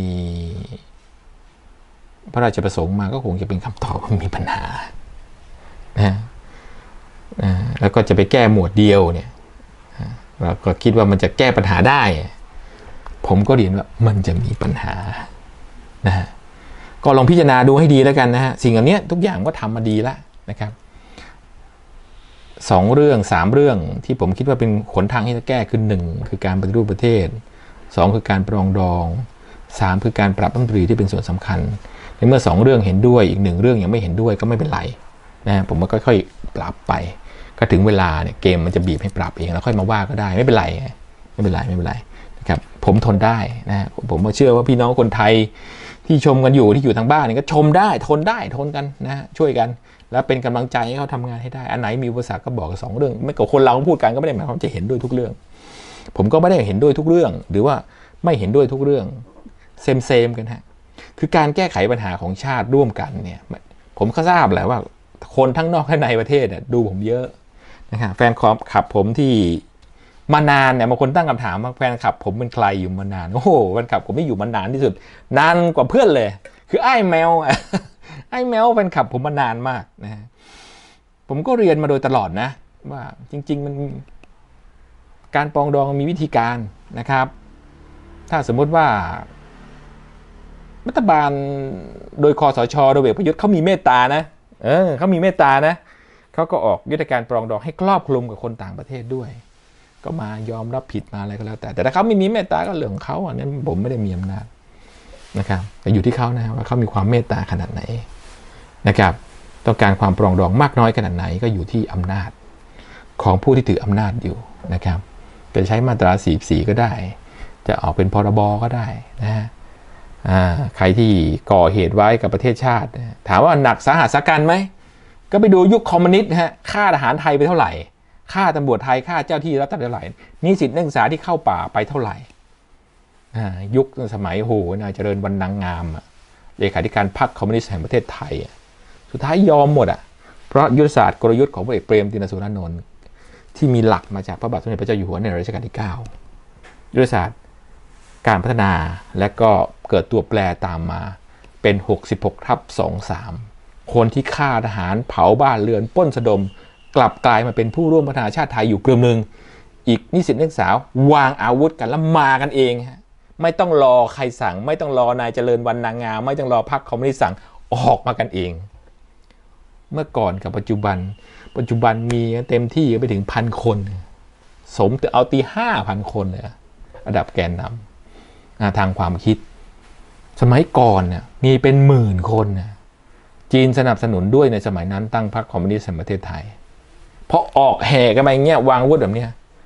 พระราชประสงค์มาก็คงจะเป็นคำตอบว่ามีปัญหานะแล้วก็จะไปแก้หมวดเดียวเนี่ยเราก็คิดว่ามันจะแก้ปัญหาได้ผมก็เรียนว่ามันจะมีปัญหานะฮะก็ลองพิจารณาดูให้ดีแล้วกันนะฮะสิ่งเหล่านี้ทุกอย่างก็ทำมาดีแล้วนะครับสองเรื่องสามเรื่องที่ผมคิดว่าเป็นขนทางที่จะแก้คือหนึ่งคือการปฏิรูปประเทศสองคือการปรองดองสามคือการปรับรัฐมนตรีที่เป็นส่วนสำคัญในเมื่อสองเรื่องเห็นด้วยอีกหนึ่งเรื่องยังไม่เห็นด้วยก็ไม่เป็นไรนะผมก็ค่อยๆปรับไปก็ถึงเวลาเนี่ยเกมมันจะบีบให้ปรับเองแล้วค่อยมาว่าก็ได้ไม่เป็นไรไม่เป็นไรไม่เป็นไรนะครับผมทนได้นะผมเชื่อว่าพี่น้องคนไทยที่ชมกันอยู่ที่อยู่ทางบ้านนี่ก็ชมได้ทนได้ทนกันนะช่วยกันแล้วเป็นกำลังใจให้เขาทำงานให้ได้อันไหนมีอุปสรรคก็บอกสองเรื่องไม่กับคนเราพูดกันก็ไม่ได้หมายความจะเห็นด้วยทุกเรื่องผมก็ไม่ได้เห็นด้วยทุกเรื่องหรือว่าไม่เห็นด้วยทุกเรื่องเซมเซมกันฮะคือการแก้ไขปัญหาของชาติร่วมกันเนี่ยผมก็ทราบแหละว่าคนทั้งนอกและในประเทศดูผมเยอะนะครับแฟนคลับขับผมที่มานานเนี่ยบางคนตั้งคำถามว่าแฟนคลับผมเป็นใครอยู่มานานโอ้โหแฟนคลับผมไม่อยู่มานานที่สุดนานกว่าเพื่อนเลยคือไอ้แมวไอ้แมวแฟนคลับผมมานานมากนะฮะผมก็เรียนมาโดยตลอดนะว่าจริงๆมันการปรองดองมีวิธีการนะครับถ้าสมมติว่ารัฐบาลโดยคสช.โดยพลเอกประยุทธ์เขามีเมตตานะเออเขามีเมตตานะเขาก็ออกยุทธการปรองดองให้ครอบคลุมกับคนต่างประเทศด้วยก็มายอมรับผิดมาอะไรก็แล้วแต่แต่ถ้าเขาไม่มีเมตตาก็เรื่องของเขาอันนั้นผมไม่ได้มีอำนาจนะครับแต่อยู่ที่เขานะว่าเขามีความเมตตาขนาดไหนนะครับต้องการความปรองดองมากน้อยขนาดไหนก็อยู่ที่อำนาจของผู้ที่ถืออำนาจอยู่นะครับจะใช้มาตราสี่สิบสี่ก็ได้จะออกเป็นพรบก็ได้นะฮะใครที่ก่อเหตุไว้กับประเทศชาติถามว่าหนักสาหัสสาหัสไหมก็ไปดูยุคคอมมิวนิสต์ฮะฆ่าทหารไทยไปเท่าไหร่ฆ่าตำรวจไทยฆ่าเจ้าที่รัฐเท่าไหร่นิสิตนักศึกษาที่เข้าป่าไปเท่าไหร่ยุคสมัยโหนายเจริญวรรณงามเลขาธิการพรรคคอมมิวนิสต์แห่งประเทศไทยสุดท้ายยอมหมดอ่ะเพราะยุทธศาสตร์กลยุทธ์ของพลเอกเปรมติณสุรานนท์ที่มีหลักมาจากพระบาทสมเด็จพระเจ้าอยู่หัวในรัชกาลที่เก้ายุทธศาสตร์การพัฒนาและก็เกิดตัวแปรตามมาเป็นหกสิบหกทับสองสามคนที่ฆ่าทหารเผาบ้านเรือนปล้นสะดมกลับกลายมาเป็นผู้ร่วมพัฒนาชาติไทยอยู่กลุ่มหนึ่งอีกนิสิตนักศึกษาวางอาวุธกันแล้วมากันเองฮะไม่ต้องรอใครสั่งไม่ต้องรอนายเจริญวรรณงามไม่ต้องรอพรรคคอมมิวนิสต์สั่งออกมากันเองเมื่อก่อนกับปัจจุบันปัจจุบันมีเต็มที่ไปถึงพันคนสมเอาตีห้าพันคนเลยระดับแกนนำทางความคิดสมัยก่อนเนี่ยมีเป็นหมื่นคนนะจีนสนับสนุนด้วยในสมัยนั้นตั้งพรรคคอมมิวนิสต์แห่งประเทศไทยเพราะออกแห่กันมาอย่างเงี้ยวางอาวุธแบบนี้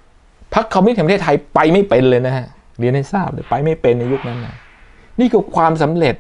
พรรคคอมมิวนิสต์แห่งประเทศไทยไปไม่เป็นเลยนะฮะเรียนให้ทราบเลยไปไม่เป็นในยุคนั้นนะนี่คือความสำเร็จ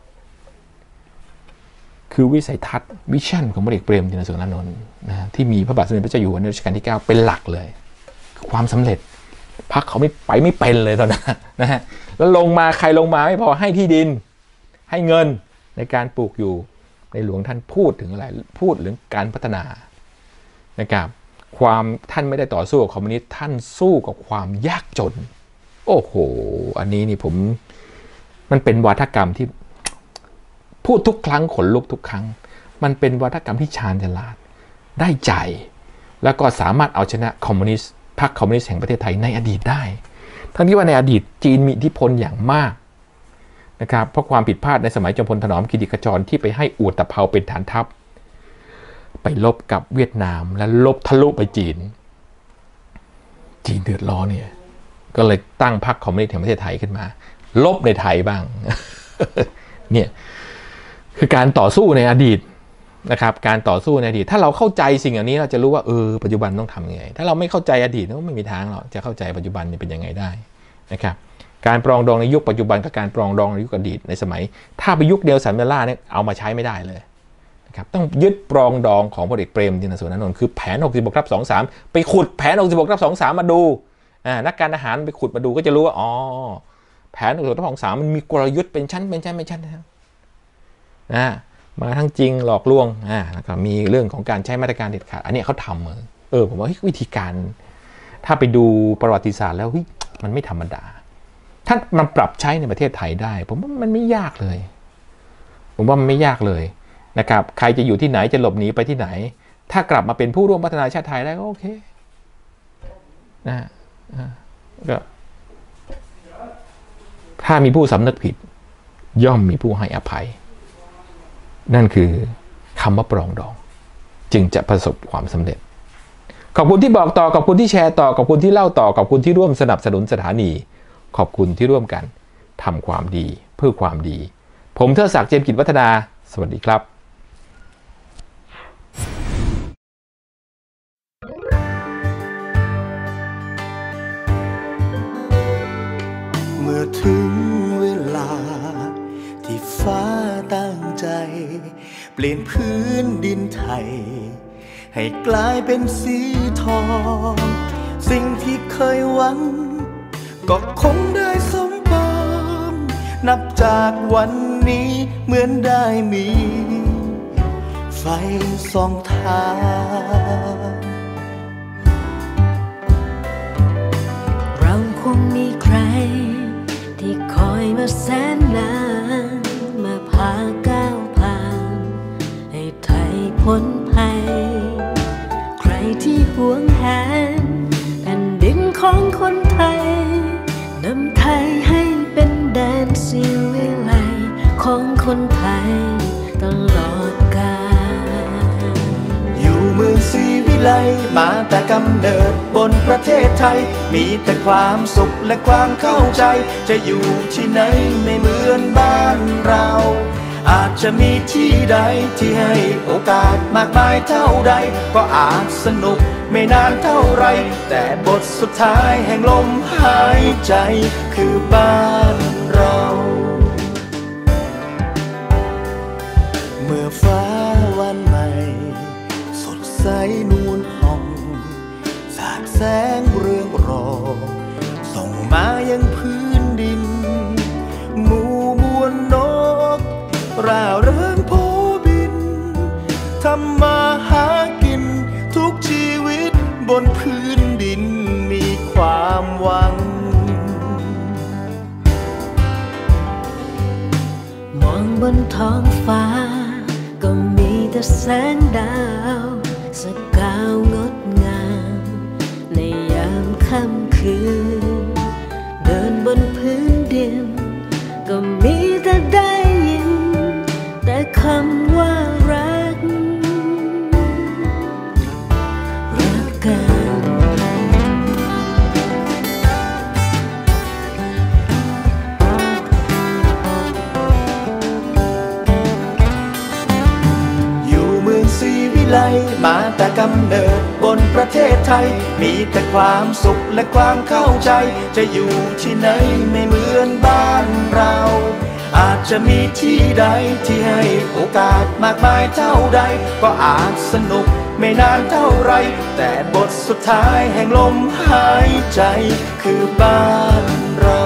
คือวิสัยทัศน์วิชั่นของพลเอกเปรมติณสุรานนท์นะที่มีพระบาทสมเด็จพระเจ้าอยู่หัวในรัชกาลที่เก้าเป็นหลักเลยความสำเร็จพรรคเขาไม่ไปไม่เป็นเลยตอนนั้นนะฮะแล้วลงมาใครลงมาไม่พอให้ที่ดินให้เงินในการปลูกอยู่ในหลวงท่านพูดถึงอะไรพูดเรื่องการพัฒนานะครับความท่านไม่ได้ต่อสู้กับคอมมิวนิสต์ท่านสู้กับความยากจนโอ้โหอันนี้นี่ผมมันเป็นวาทกรรมที่พูดทุกครั้งขนลุกทุกครั้งมันเป็นวาทกรรมที่ชาญฉลาดได้ใจแล้วก็สามารถเอาชนะคอมมิวนิสต์พรรคคอมมิวนิสต์แห่งประเทศไทยในอดีตได้ทั้งที่ว่าในอดีตจีนมีอิทธิพลอย่างมากนะครับเพราะความผิดพลาดในสมัยจอมพลถนอมกิติขจรที่ไปให้อู่ตะเภาเป็นฐานทัพไปลบกับเวียดนามและลบทะลุไปจีนจีนเดือดร้อนเนี่ยก็เลยตั้งพรรคคอมมิวนิสต์แห่งประเทศไทยขึ้นมาลบในไทยบ้าง เนี่ยคือการต่อสู้ในอดีตนะครับการต่อสู้ในอดีตถ้าเราเข้าใจสิ่งอย่างนี้เราจะรู้ว่าเออปัจจุบันต้องทำยังไงถ้าเราไม่เข้าใจอดีตก็ไม่มีทางหรอกจะเข้าใจปัจจุบันเป็นยังไงได้นะครับการปรองดองในยุคปัจจุบันกับการปรองดองในยุคอดีตในสมัยถ้าไปยุคเดียวสันเดล่าเนี่ยเอามาใช้ไม่ได้เลยนะครับต้องยึดปรองดองของพลเอกเปรมติณสุรานนท์คือแผนหกสิบหกทับสองสามไปขุดแผนหกสิบหกทับสองสามมาดูอ่านักการทหารไปขุดมาดูก็จะรู้ว่าอ๋อแผนหกสิบหกทับสองสามมันมีกลยุทธ์เป็นชั้นเป็นชั้นเป็นชั้นนะครับอ่ามาทั้งจริงหลอกลวงอ่าแล้วก็มีเรื่องของการใช้มาตรการเด็ดขาดอันนี้เขาทำเออผมว่าวิธีการถ้าไปดูประวัติศาสตร์แล้วมันไม่ธรรมดาถ้ามันปรับใช้ในประเทศไทยได้ผมว่ามันไม่ยากเลยผมว่ามันไม่ยากเลยนะครับใครจะอยู่ที่ไหนจะหลบหนีไปที่ไหนถ้ากลับมาเป็นผู้ร่วมพัฒนาชาติไทยได้ก็โอเคนะก็ถ้ามีผู้สำนึกผิดย่อมมีผู้ให้อภัยนั่นคือคำว่าปรองดองจึงจะประสบความสำเร็จขอบคุณที่บอกต่อขอบคุณที่แชร์ต่อขอบคุณที่เล่าต่อขอบคุณที่ร่วมสนับสนุนสถานีขอบคุณที่ร่วมกันทำความดีเพื่อความดีผมเทิดศักดิ์เจมส์กิจวัฒนาสวัสดีครับเมื่อถึงเวลาที่ฟ้าตั้งใจเปลี่ยนพื้นดินไทยให้กลายเป็นสีทองสิ่งที่เคยหวังก็คงได้สมปองนับจากวันนี้เหมือนได้มีไฟส่องทางเราคงมีใครที่คอยมาแสนนานมาพาก้าวผ่านให้ไทยพ้นภัยใครที่หวงแหนแผ่นดินของคนไทยนำไทยให้เป็นแดนสิวิไลของคนไทยตลอดกาลอยู่เมืองศรีวิไลมาแต่กำเนิดบนประเทศไทยมีแต่ความสุขและความเข้าใจจะอยู่ที่ไหนไม่เหมือนบ้านเราอาจจะมีที่ใดที่ให้โอกาสมากมายเท่าใดก็อาจสนุกไม่นานเท่าไรแต่บทสุดท้ายแห่งลมหายใจคือบ้านเราเมื่อฟ้าวันใหม่สดใสนวลผ่องสาดแสงเรืองรองส่งมายังพื้นดินหมู่มวลนกร่าเริงโผบินทำมาหากินทุกชีวิตบนพื้นดินมีความหวังมองบนท้องฟ้าก็มีแต่แสงดาวสกาวงดงามในยามค่ำคืนเดินบนพื้นดินก็มีแต่ได้ยินแต่คำว่ารักรักกันอยู่เมืองศรีวิไลมาแต่กำเนิดบนประเทศไทยมีแต่ความสุขและความเข้าใจจะอยู่ที่ไหนไม่เหมือนบ้านเราอาจจะมีที่ใดที่ให้โอกาสมากมายเท่าใดก็อาจสนุกไม่นานเท่าไรแต่บทสุดท้ายแห่งลมหายใจคือบ้านเรา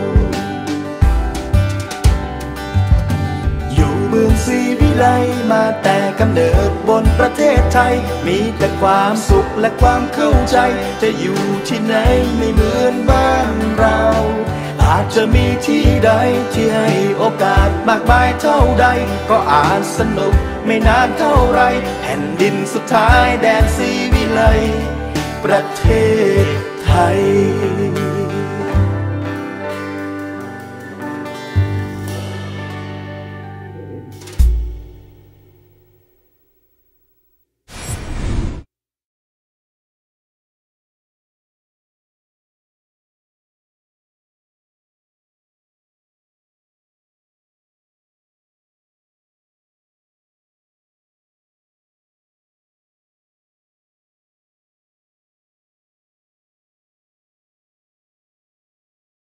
อยู่เมืองศรีวิไลมาแต่กำเนิดบนประเทศไทยมีแต่ความสุขและความเข้าใจจะอยู่ที่ไหนไม่เหมือนบ้านเราอาจจะมีที่ใดที่ให้โอกาสมากมายเท่าใดก็อาจสนุกไม่นานเท่าไรแผ่นดินสุดท้ายแดนศรีวิไลประเทศไทย